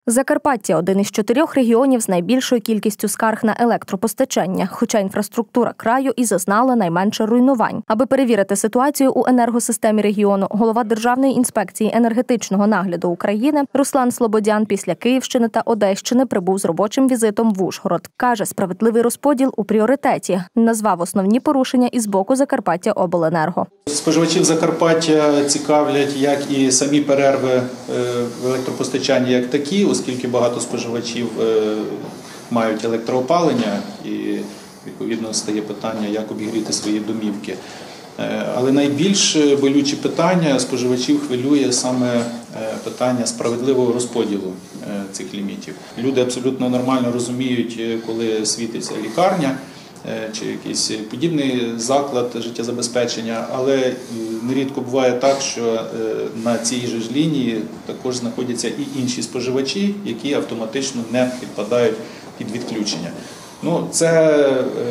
Закарпаття – один із 4 регіонів з найбільшою кількістю скарг на електропостачання, хоча інфраструктура краю і зазнала найменше руйнувань. Аби перевірити ситуацію у енергосистемі регіону, голова Державної інспекції енергетичного нагляду України Руслан Слободян після Київщини та Одещини прибув з робочим візитом в Ужгород. Каже, справедливий розподіл у пріоритеті. Назвав основні порушення із боку Закарпаттяобленерго. Споживачів Закарпаття цікавлять як і самі перерви в електропостачанні як такі, оскільки багато споживачів мають електроопалення і, відповідно, стає питання, як обігріти свої домівки. Але найбільш болюче питання споживачів хвилює саме питання справедливого розподілу цих лімітів. Люди абсолютно нормально розуміють, коли світиться лікарня чи якийсь подібний заклад життєзабезпечення, але нерідко буває так, що на цій же ж лінії також знаходяться і інші споживачі, які автоматично не підпадають під відключення. Це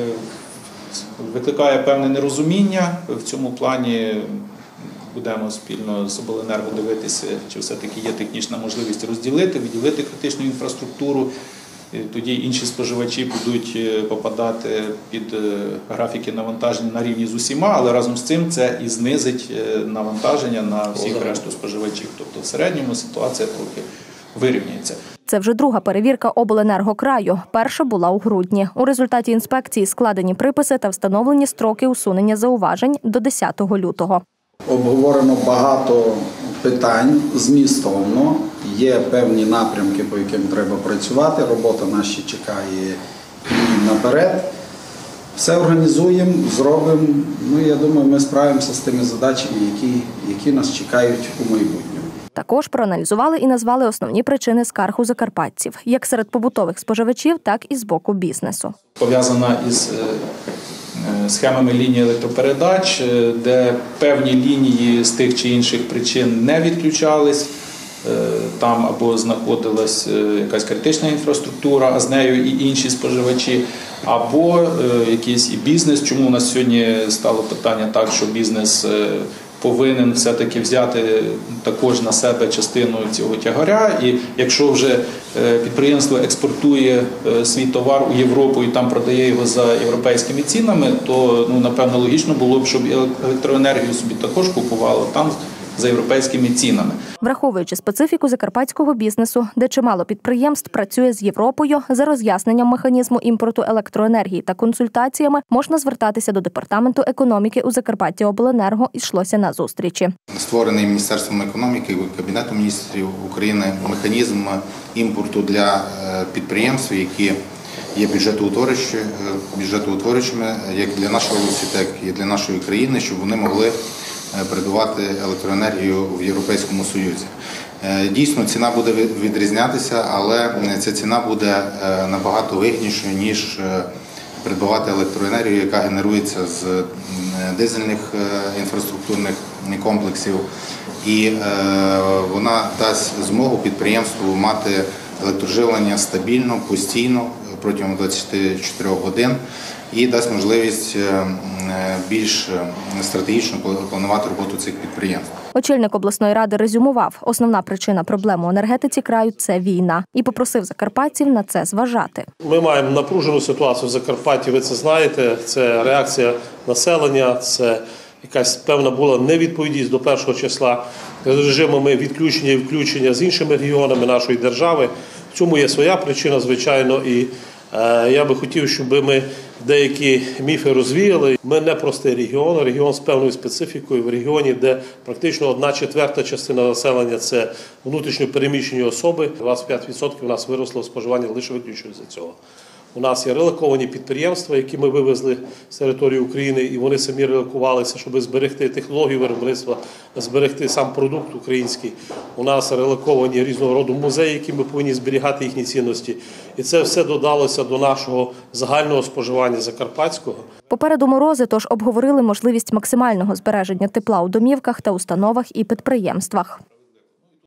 викликає певне нерозуміння. В цьому плані будемо спільно з обленерго дивитися, чи все-таки є технічна можливість розділити, виділити критичну інфраструктуру. Тоді інші споживачі будуть попадати під графіки навантаження на рівні з усіма, але разом з цим це і знизить навантаження на всіх решту споживачів. Тобто в середньому ситуація трохи вирівняється. Це вже друга перевірка обленерго краю. Перша була у грудні. У результаті інспекції складені приписи та встановлені строки усунення зауважень до 10 лютого. Обговорено багато питань змістовно. Є певні напрямки, по яким треба працювати. Робота наша чекає і наперед. Все організуємо, зробимо. Я думаю, ми справимося з тими задачами, які нас чекають у майбутньому. Також проаналізували і назвали основні причини скарг у закарпатців, як серед побутових споживачів, так і з боку бізнесу. Пов'язана із схемами ліній електропередач, де певні лінії з тих чи інших причин не відключались, там або знаходилась якась критична інфраструктура, а з нею і інші споживачі, або якийсь і бізнес. Чому у нас сьогодні стало питання так, що бізнес повинен все-таки взяти також на себе частину цього тягаря. І якщо вже підприємство експортує свій товар у Європу і там продає його за європейськими цінами, то, напевно, логічно було б, щоб електроенергію собі також купувало там за європейськими цінами. Враховуючи специфіку закарпатського бізнесу, де чимало підприємств працює з Європою, за роз'ясненням механізму імпорту електроенергії та консультаціями можна звертатися до Департаменту економіки у Закарпаттяобленерго, йшлося на зустрічі. Створений Міністерством економіки і Кабінетом міністрів України механізм імпорту для підприємств, які є бюджетоутворюючими як для нашої області, так і для нашої країни, щоб вони могли передавати електроенергію в Європейському Союзі. Дійсно, ціна буде відрізнятися, але ця ціна буде набагато вигіднішою, ніж придбавати електроенергію, яка генерується з дизельних інфраструктурних комплексів. І вона дасть змогу підприємству мати електроживлення стабільно, постійно, протягом 24 годин і дасть можливість більш стратегічно планувати роботу цих підприємств. Очільник обласної ради резюмував, основна причина проблем у енергетиці краю – це війна. І попросив закарпатців на це зважати. Ми маємо напружену ситуацію в Закарпатті, ви це знаєте. Це реакція населення, це якась певна була невідповідність до 1 числа режимами відключення і включення з іншими регіонами нашої держави. В цьому є своя причина, звичайно, і я би хотів, щоб ми деякі міфи розвіяли. Ми не простий регіон, а регіон з певною специфікою, в регіоні, де практично 1/4 частина населення – це внутрішньо переміщені особи. 25% у нас виросло споживання лише виключно з цього. У нас є релоковані підприємства, які ми вивезли з території України, і вони самі релокувалися, щоб зберегти технологію виробництва, зберегти сам продукт український. У нас релоковані різного роду музеї, які ми повинні зберігати їхні цінності. І це все додалося до нашого загального споживання закарпатського. Попереду морози, тож обговорили можливість максимального збереження тепла у домівках та установах і підприємствах.